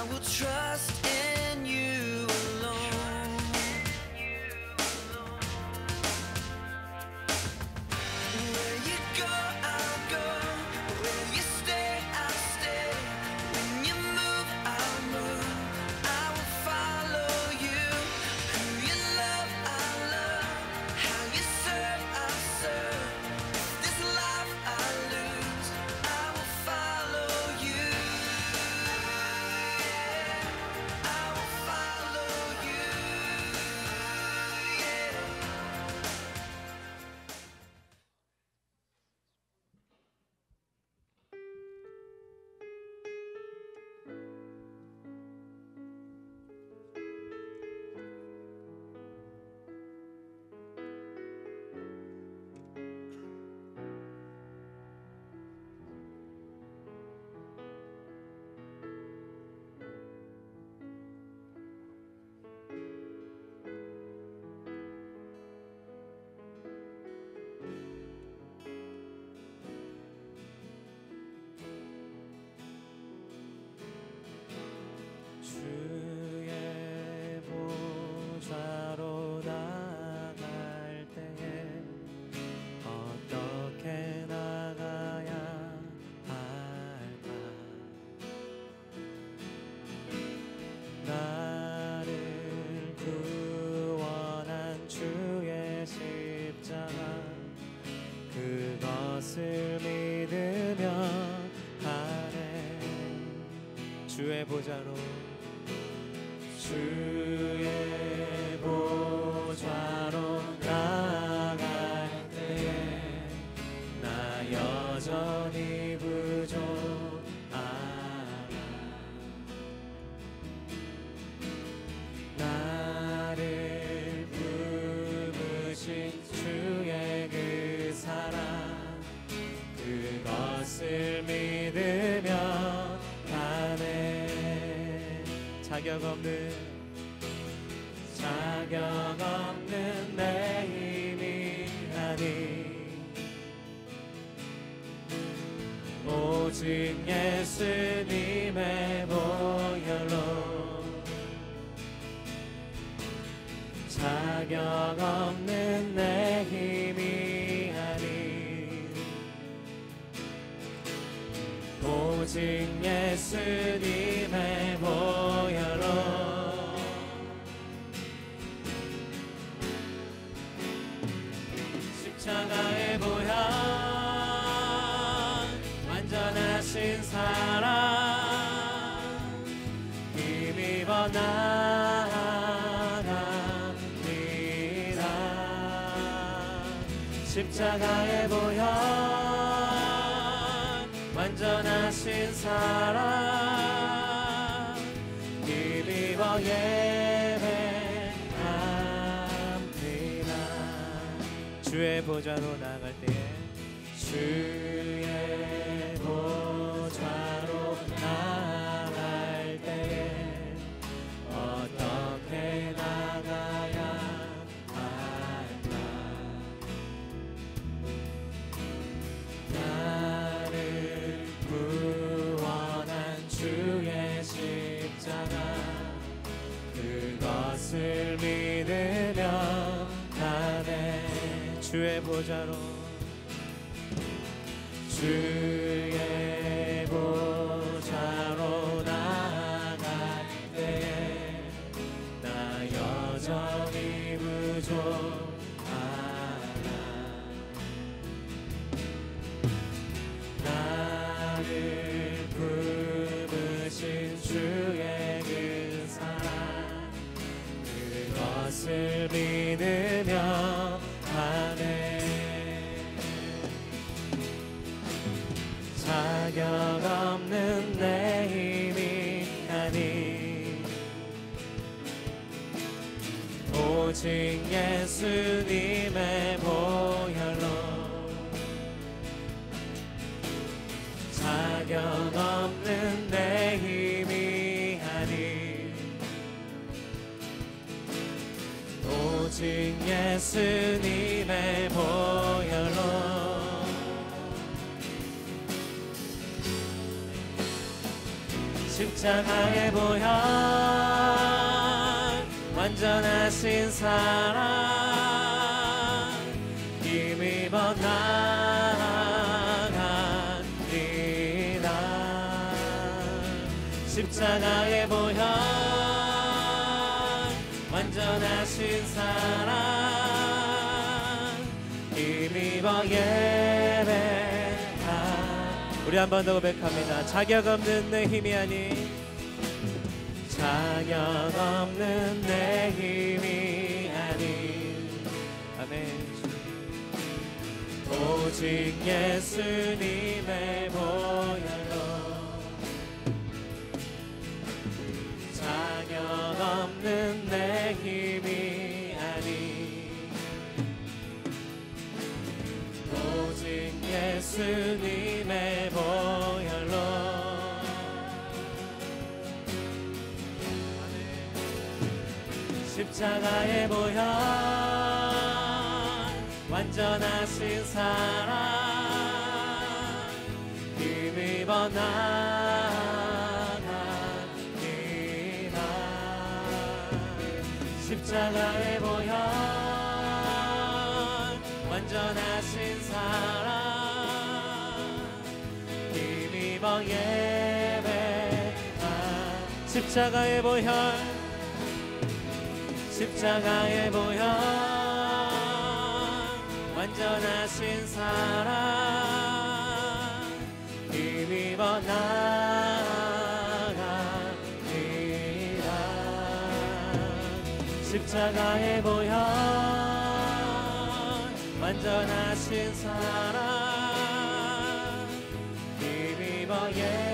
will trust in you alone. Where you go, I'll go. Where you stay, I'll stay. When you move, I'll move. I will follow you. Who you love, I'll love. How you serve, I'll serve. If this life I lose, I will follow you. Yeah. I will follow you. Yeah. 주의 보좌로 나갈 때에 어떻게 나가야 할까? 나를 구원한 주의 십자가 그것을 믿으며 가네. 주의 보좌로 주의 보좌로 나갈 때에 나 여전히 부족하나. 나를 부르신 주의 그 사랑 그것을 믿으며 가네. 자격 없는 내 힘이 아니 오직 예수님의 보혈로. 자격 없는 내 힘이 아니 오직 예수님의 보혈로. 십자가의 보혈 완전하신 사랑 힘입어 나아갑니다. 십자가의 보혈 완전하신 사랑 힘입어 예배합니다. 주의 보좌로 나갈 때에 주의 보좌로 나갈 때에 어떻게 나가야 할까? 나를 구원한 주의 십자가 그것을 믿으며 가네. 주의 보좌로 주의 보좌로 나갈 때에 나 여전히 부족하나. 나를 부르신 주의 그 사랑 그것을 믿으며 가네. 자격 없는 내 힘이 아니 오직 예수님의 보혈로. 자격 없는 내 힘이 아니 오직 예수님의 보혈로. 십자가의 보혈 완전하신 사랑 힘입어 나아가리라. 십자가의 보혈 완전하신 사랑 힘입어 예배하. 우리 한 번 더 고백합니다. 자격 없는 내 힘이 아닌, 자격 없는 내 힘이 아닌, 아멘. 오직 예수님의 보혈로 자격 없는 내 힘이 아닌, 오직 예수님의 보혈로 십자가의 보혈 완전하신 사랑 힘입어 나아가리라. 십자가의 보혈 완전하신 사랑 힘입어 예배하. 십자가의 보혈 십자가의 보혈 완전하신 사랑 힘입어 나아가리라. 십자가의 보혈 완전하신 사랑 힘입어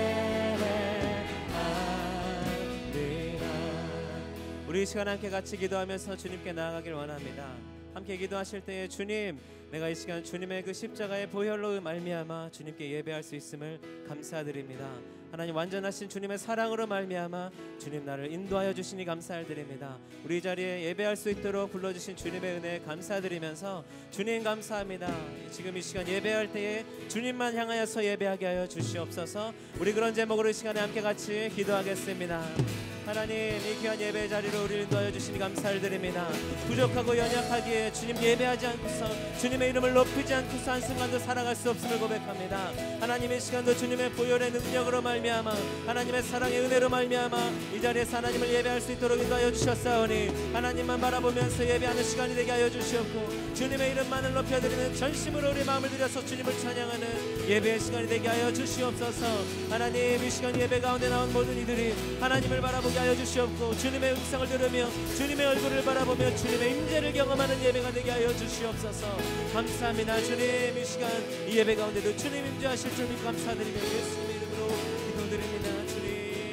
예배하리라. 우리 이 시간 함께 같이 기도하면서 주님께 나아가길 원합니다. 함께 기도하실 때에 주님, 내가 이 시간 주님의 그 십자가의 보혈로 말미암아 주님께 예배할 수 있음을 감사드립니다. 하나님, 완전하신 주님의 사랑으로 말미암아 주님 나를 인도하여 주시니 감사드립니다. 우리 이 자리에 예배할 수 있도록 불러주신 주님의 은혜에 감사드리면서 주님 감사합니다. 지금 이 시간 예배할 때에 주님만 향하여서 예배하게 하여 주시옵소서. 우리 그런 제목으로 이 시간에 함께 같이 기도하겠습니다. 하나님, 이 귀한 예배 자리로 우리를 인도하여 주시니 감사를 드립니다. 부족하고 연약하기에 주님 예배하지 않고서 주님의 이름을 높이지 않고서 한순간도 살아갈 수 없음을 고백합니다. 하나님, 이 시간도 주님의 보혈의 능력으로 말미암아 하나님의 사랑의 은혜로 말미암아 이 자리에서 하나님을 예배할 수 있도록 인도하여 주셨사오니 하나님만 바라보면서 예배하는 시간이 되게 하여 주시옵고 주님의 이름만을 높여드리는 전심으로 우리 마음을 들여서 주님을 찬양하는 예배의 시간이 되게 하여 주시옵소서. 하나님, 이 시간 예배 가운데 나온 모든 이들이 하나님을 바라보게 하여 주시옵고 주님의 음성을 들으며 주님의 얼굴을 바라보며 주님의 임재를 경험하는 예배가 되게 하여 주시옵소서. 감사합니다. 주님, 이 시간 이 예배 가운데도 주님 임재하실 줄 믿고 감사드리며 예수님의 이름으로 기도드립니다. 주님,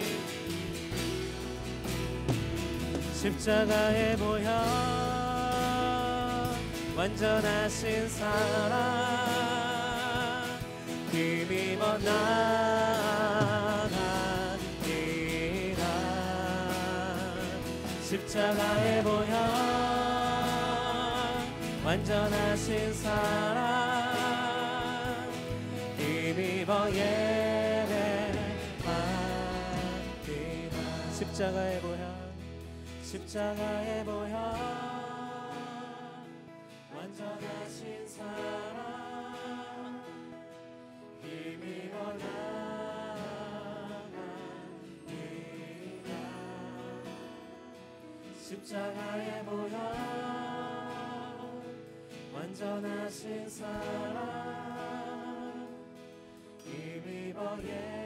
십자가의 보혈 완전하신 사랑 힘입어 나아가리라. 십자가의 보혈 완전하신 사랑 힘입어 예배하리라. 십자가의 보혈 십자가의 보혈 완전하신 사랑 힘입어 나아가리라. 십자가의 보혈 완전하신 사랑 힘입어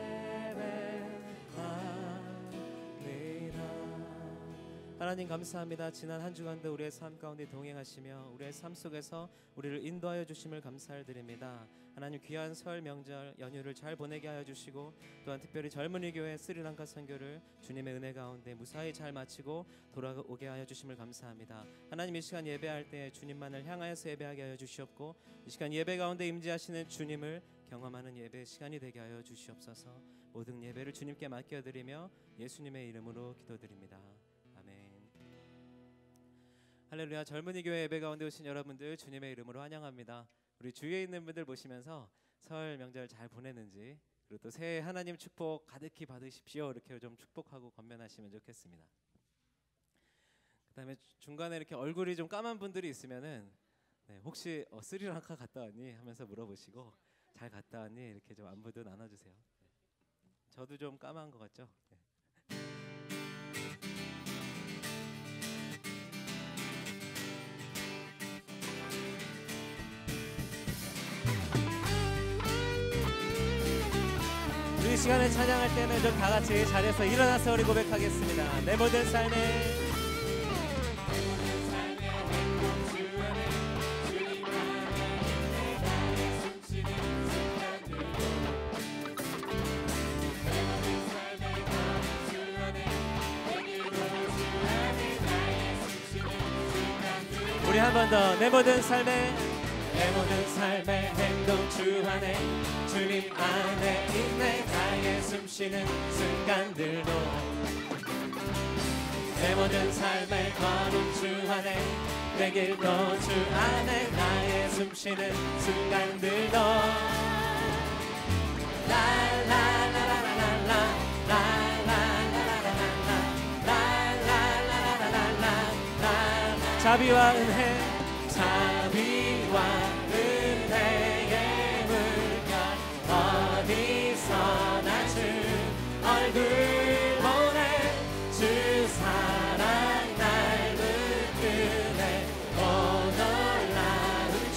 예배하리라. 하나님 감사합니다. 지난 한 주간도 우리의 삶 가운데 동행하시며 우리의 삶 속에서 우리를 인도하여 주심을 감사를 드립니다. 하나님, 귀한 설 명절 연휴를 잘 보내게 하여 주시고 또한 특별히 젊은이 교회 스리랑카 선교를 주님의 은혜 가운데 무사히 잘 마치고 돌아오게 하여 주심을 감사합니다. 하나님, 이 시간 예배할 때 주님만을 향하여서 예배하게 하여 주시옵고 이 시간 예배 가운데 임재하시는 주님을 경험하는 예배 시간이 되게 하여 주시옵소서. 모든 예배를 주님께 맡겨드리며 예수님의 이름으로 기도드립니다. 아멘. 할렐루야. 젊은이 교회 예배 가운데 오신 여러분들 주님의 이름으로 환영합니다. 우리 주위에 있는 분들 보시면서 설 명절 잘 보냈는지, 그리고 또 새해 하나님 축복 가득히 받으십시오. 이렇게 좀 축복하고 건면하시면 좋겠습니다. 그다음에 중간에 이렇게 얼굴이 좀 까만 분들이 있으면은 혹시 스리랑카 갔다 왔니? 하면서 물어보시고 잘 갔다 왔니? 이렇게 좀 안부도 나눠주세요. 저도 좀 까만 것 같죠? 우리 시간에 찬양할 때는 좀 다 같이 자리에서 일어나서 우리 고백하겠습니다. 내 모든 삶에 우리 한 번 더. 내 모든 삶에 행동 주 안에 주님 안에 있네. 나의 숨쉬는 순간들도 내 모든 삶의 걸음 주 안에 내 길도 주 안에 나의 숨쉬는 순간들도 자비와 은혜의 물결 어디서나 주 얼굴 보내 주 사랑 날 붙드네. 오 놀라운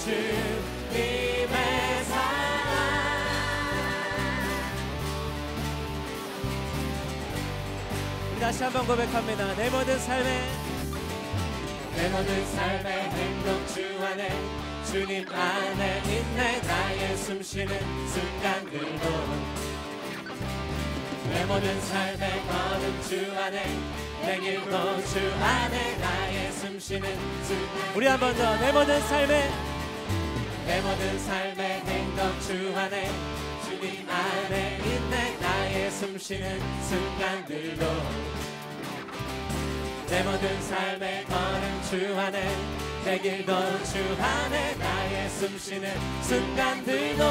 주님의 사랑. 우리 다시 한번 고백합니다. 내 모든 삶의 행동 주 안에 주님 안에 있네. 나의 숨쉬는 순간들도 내 모든 삶의 걸음 주 안에 내 길도 주 안에 나의 숨쉬는 순간. 우리 한 번 더. 내 모든 삶의 행동 주 안에 주님 안에 있네. 나의 숨쉬는 순간들도 내 모든 삶의 걸음 주 안에 내 길도 주 안에 나의 숨쉬는 순간들도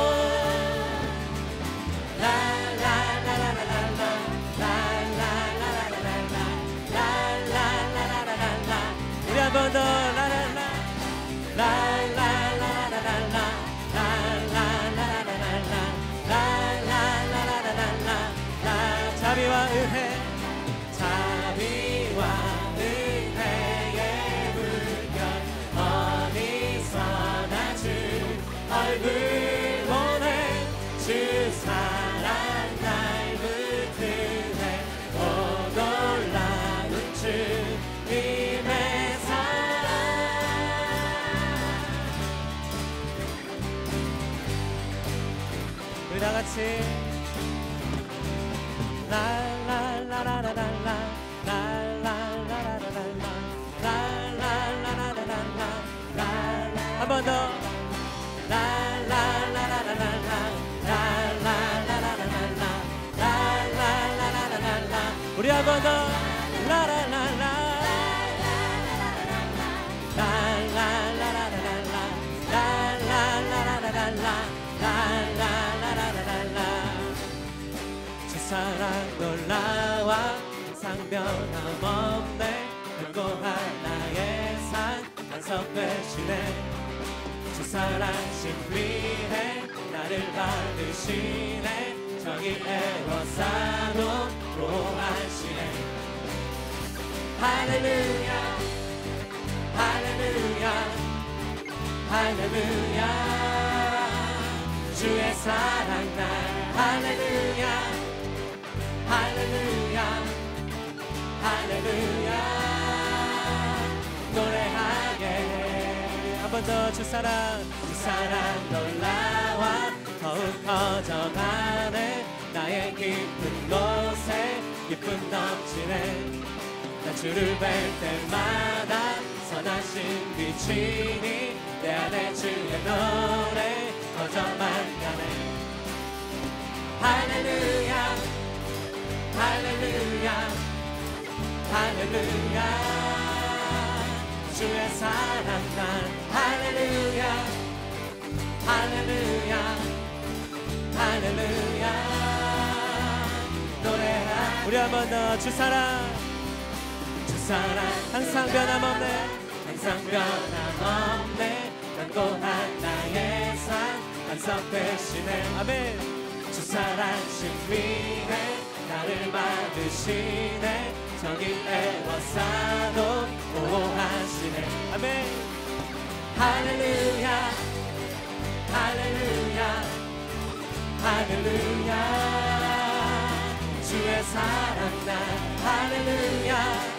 우리 한 번 더. 자비와 은혜의 물결 어디서나 주 얼굴 보내 주 사랑 날 붙드네. 오 놀라운 주님의 사랑. 우리 다 같이 한 번 더. 우리 한 번 더. 주 사랑 놀라와 항상 변함없네. 별거 하나의 산 완성되시네. 주 사랑 신비해 나를 받으시네. 정의 애워싸도 보호하시네. 할렐루야 할렐루야 할렐루야 주의 사랑 날 할렐루야 할렐루야 할렐루야 노래하게. 한 번 더. 주 사랑 놀라와 더욱 커져가네. 나의 깊은 곳에 기쁨 넘치네. 나 주를 뵐 때마다 선하신 빛이니 내 안에 주의 노래 커져만 가네. 할렐루야 할렐루야 할렐루야 주의 사랑 날 할렐루야 할렐루야 할렐루야 우리 한 번 더 주 사랑 항상 변함없네 항상 변함없네 난 또한 나의 삶 완성되시네 아멘 주 사랑 신비해 나를 받으시네 저기 애워싸도 보호하시네 아멘 할렐루야 할렐루야 할렐루야 주의 사랑 날 할렐루야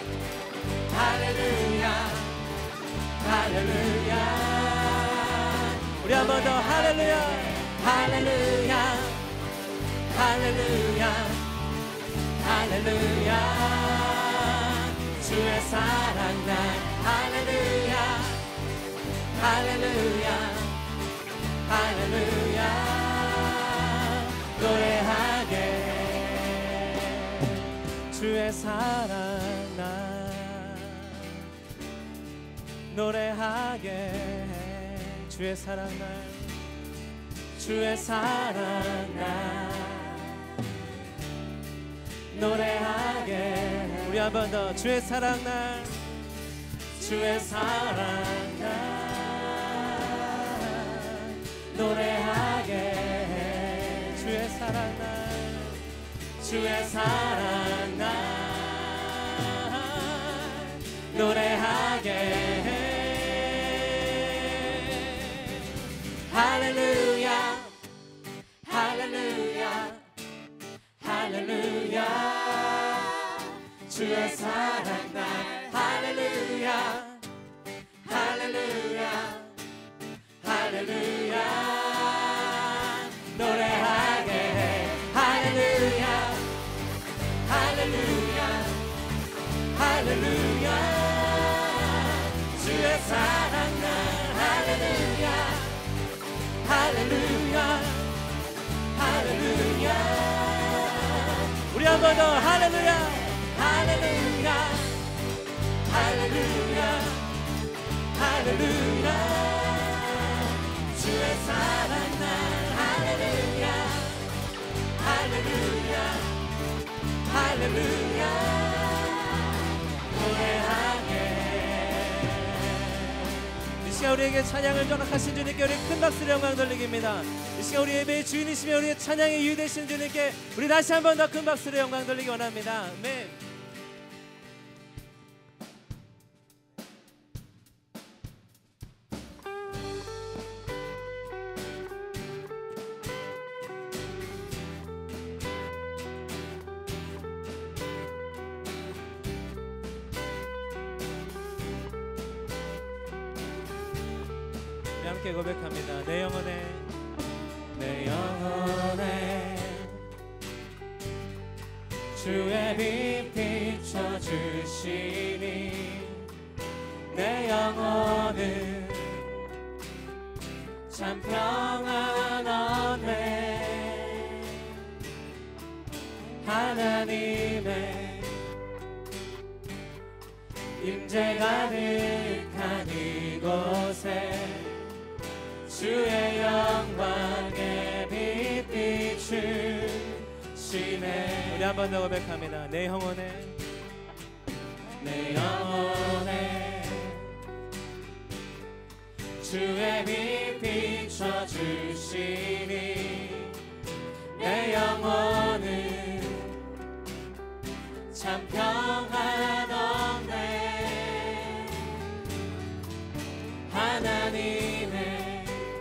할렐루야 할렐루야 우리 한 번 더 할렐루야 할렐루야 할렐루야 할렐루야 주의 사랑 날 할렐루야 할렐루야 할렐루야 노래하게 주의 사랑 날 노래하게 주의 사랑 날 주의 사랑 날 노래하게 우리 한 번 더 주의 사랑 날 주의 사랑 날 노래하게 주의 사랑 날 주의 사랑 날 노래하게 할렐루야 할렐루야 할렐루야 주의 사랑 날 할렐루야 할렐루야 할렐루야 노래하게 해 할렐루야 할렐루야 할렐루야 주의 사랑 날 할렐루야 할렐루야 할렐루야 우리 한 번 더 할렐루야 할렐루야 할렐루야 할렐루야 주의 사랑 날 할렐루야 할렐루야 할렐루야 노래하게 이 시간 우리에게 찬양을 허락하신 주님께 우리 큰 박수로 영광 돌리기입니다. 이 시간 우리 예배의 주인이시며 우리의 찬양의 이유 되신 주님께 우리 다시 한 번 더 큰 박수로 영광 돌리기 원합니다. 아멘. 함께 고백합니다. 내 영혼에 주의 빛 비춰주시니 내 영혼은 참 평안 얻네 하나님의 임재 가득한 이곳에 주의 영광에 빛 비추시네 우리 한 번 더 고백합니다. 내 영혼에 주의 빛 비춰주시니 내 영혼은 참 평안 얻네 하나님의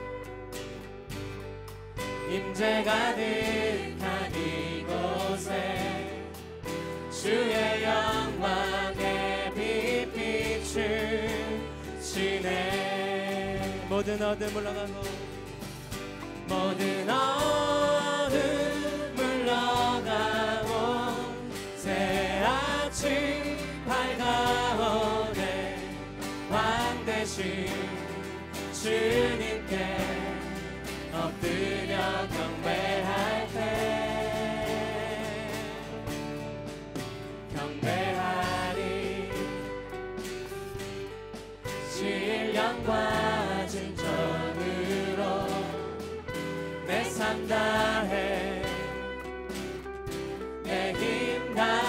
임재 가득한 이곳에 주의 영광에 빛 비추시네 모든 어둠 물러가고 모든 어둠 물러가고 새 아침 밝아오네 왕되신 주님께 엎드려 경배할 때 경배하리 신령과 진정으로 내 삶 다해 내 힘 다해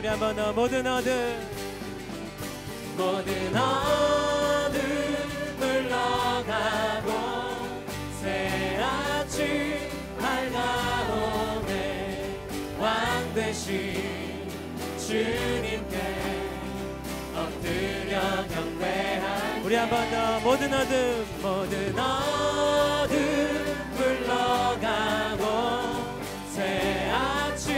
우리 한 번 더. 모든 어둠 물러가고 새 아침 밝아오네. 왕 되신 주님께 엎드려 경배한. 우리 한 번 더. 모든 어둠 물러가고 새 아침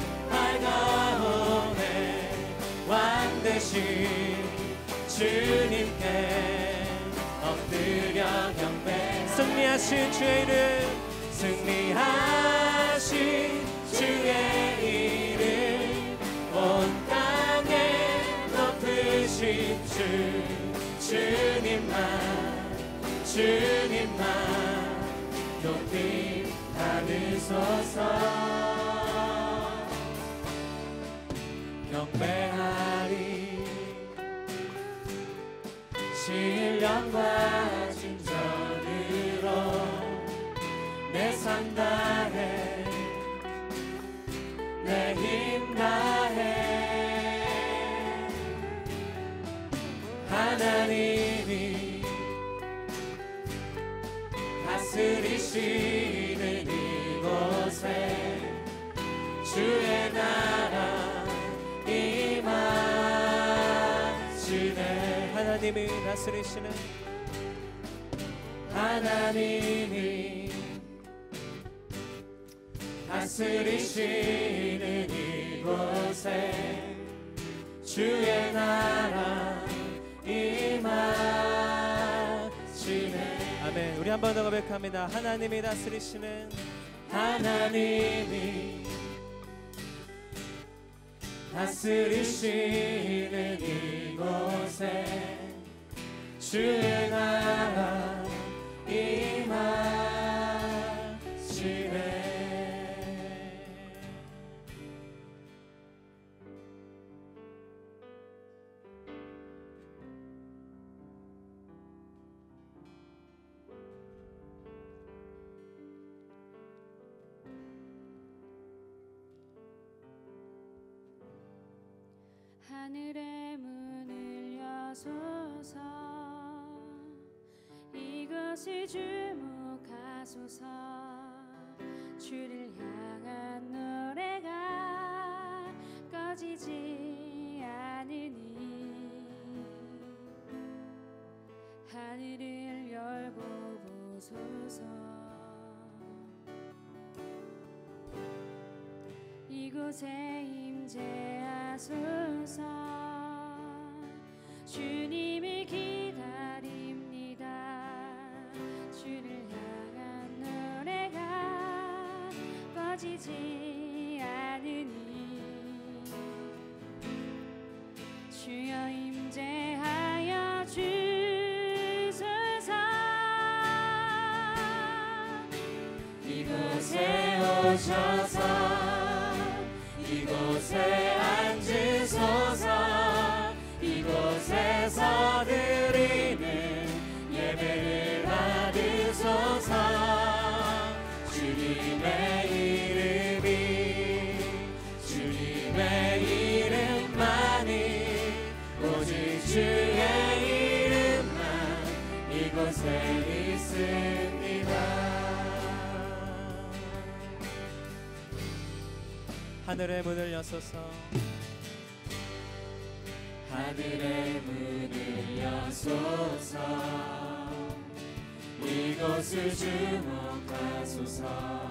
밝아오네. 왕 되신 주님께 엎드려 경배. 승리하신 주의 이름, 승리하신 주의 이름, 온 땅에 높으신 주님만 높이 받으소서. 경배하리 신령과 진정으로 내 삶 다해 내 힘 다해 하나님이 다스리시는 이곳에 주의 나라 임하시네. 하나님이 다스리시는 이곳에 주의 나라 임하시네. 아멘. 우리 한 번 더 고백합니다. 하나님이 다스리시는 이곳에 주의 나라 임하시네. 하늘의 문을 여소서. 이것을 주목하소서. 주를 향한 노래가 꺼지지 않으니 하늘을 열고 보소서. 이곳에 임재하소서. 주님을 기다립니다. 주를 향한 노래가 꺼지지 않으니 주여 임재하여 주소서. 이곳에 오셔서 이곳에 앉으소서. 이곳에서 드리는 예배를 받으소서. 주님의 이름만이 오직 주의 이름만 이곳에 있습니다. 하늘의 문을 여소서. 하늘의 문을 여소서. 이곳을 주목하소서.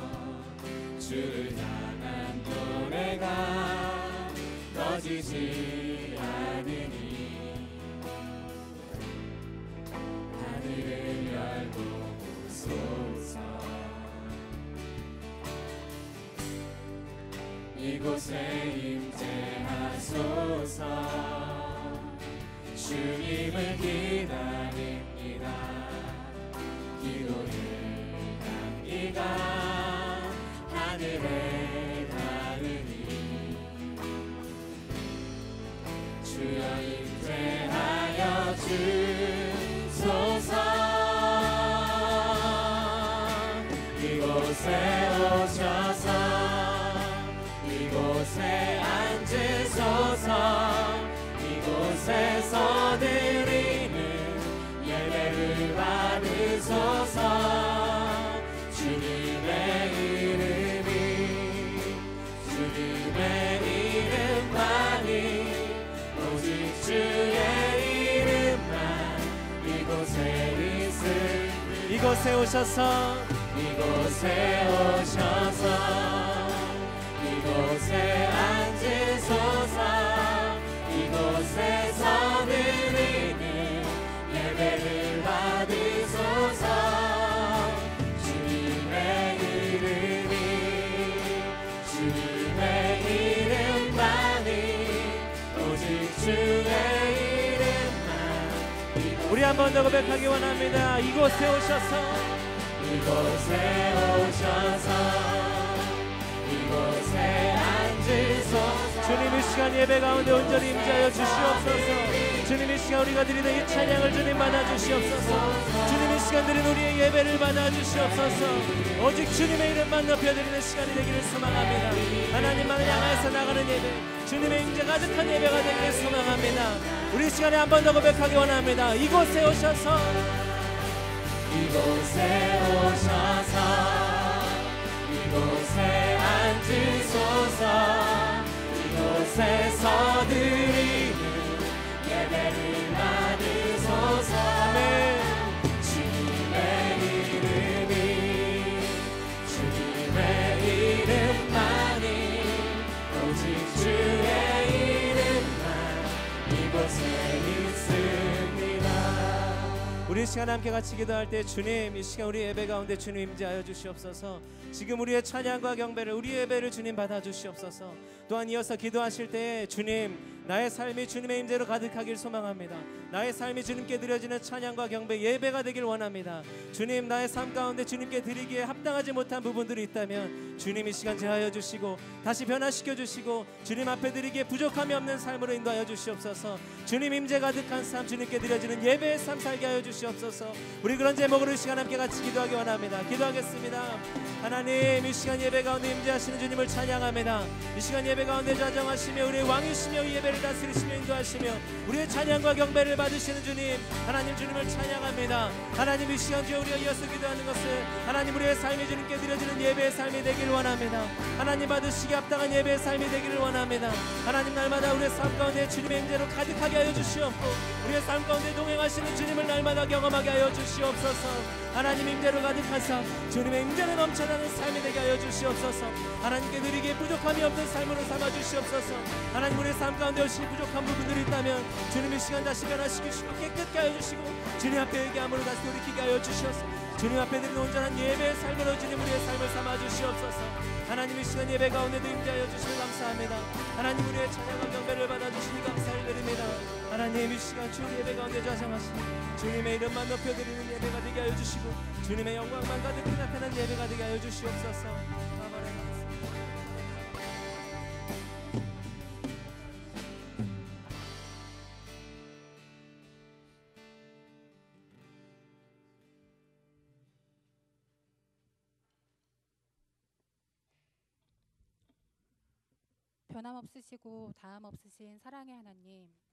주를 향한 노래가 꺼지지 않으니 하늘을 열고 보소서. 이곳에 임재하소서. 주님을 기다립니다. 기도를 합니다. 하늘에 닿으니 주여 임재하여 주소서. 이곳에 오셔서 이곳에 앉으소서. 이곳에 오셔서 이곳에 오셔서 이곳에 앉으소서 이곳에서 드리는 예배를 받으소서 주님의 이름이 주님의 이름만이 오직 주의 이름만 우리 한 번 더 고백하기 원합니다. 이곳에 오셔서 이곳에 오셔서 이곳에 앉으소서 주님 이 시간 예배 가운데 온전히 임재하여 주시옵소서 주님 이 시간 우리가 드리는 이 찬양을 주님 받아주시옵소서 주님 이 시간 드리는 우리의 예배를 받아주시옵소서 오직 주님의 이름만 높여드리는 시간이 되기를 소망합니다. 하나님만을 향해서 나가는 예배 주님의 임재 가득한 예배가 되기를 소망합니다. 우리 시간에 한 번 더 고백하기 원합니다. 이곳에 오셔서 이곳에 오셔서 이곳에 앉으소서 이곳에서 드리는 예배를 받으소서 아멘 주님의 이름이 주님의 이름만이 오직 주의 이름만 이곳에 있습니다. 우리 시간 함께 같이 기도할 때 주님 이 시간 우리 예배 가운데 주님 임재하여 주시옵소서 지금 우리의 찬양과 경배를 우리 예배를 주님 받아주시옵소서 또한 이어서 기도하실 때 주님 나의 삶이 주님의 임재로 가득하길 소망합니다. 나의 삶이 주님께 드려지는 찬양과 경배 예배가 되길 원합니다. 주님 나의 삶 가운데 주님께 드리기에 합당하지 못한 부분들이 있다면 주님 이 시간 제하여 주시고 다시 변화시켜 주시고 주님 앞에 드리기에 부족함이 없는 삶으로 인도하여 주시옵소서 주님 임재 가득한 삶 주님께 드려지는 예배의 삶 살게 하여 주시옵소서 우리 그런 제목으로 이 시간 함께 같이 기도하기 원합니다. 기도하겠습니다. 하나님 이 시간 예배 가운데 임재하시는 주님을 찬양합니다. 이 시간 예배 가운데 좌정하시며 우리의 왕이시며 이 예배를 다스리시며 인도하시며 우리의 찬양과 경배를 받으시는 주님 하나님 주님을 찬양합니다. 하나님 이 시간 주에 우리가 이어서 기도하는 것은 하나님 우리의 삶이 주님께 드려지는 예배의 삶이 되기를 원합니다. 하나님 받으시기 합당한 예배의 삶이 되기를 원합니다. 하나님 날마다 우리의 삶 가운데 주님의 임재로 가득하게 하여 주시옵고 우리의 삶 가운데 동행하시는 주님을 날마다 경험하게 하여 주시옵소서 하나님 임재로 가득한 삶 주님의 임재로 넘쳐나는 삶이 되게 하여 주시옵소서 하나님께 드리기에 부족함이 없는 삶으로 삼아 주시옵소서 하나님 우리의 삶 가운데 혹시 부족한 부분들이 있다면 주님의 시간 다시 변화시키시고 깨끗게 하여 주시고 주님 앞에 얘기함으로 다시 돌이키게 하여 주시옵소서 주님 앞에 드리는 온전한 예배의 삶으로 주님 우리의 삶을 삼아 주시옵소서 하나님 이 시간 예배 가운데도 임재하여 주시니 감사합니다. 하나님 우리의 찬양과 경배를 받아주시니 감사를 드립니다. 하나님 이 시간 주 예배 가운데 좌정하시니 주님의 이름만 높여드리는 예배가 되게 하여 주시고 주님의 영광만 가득히 나타난 예배가 되게 하여 주시옵소서. 아멘. 변함없으시고 다함 없으신 사랑의 하나님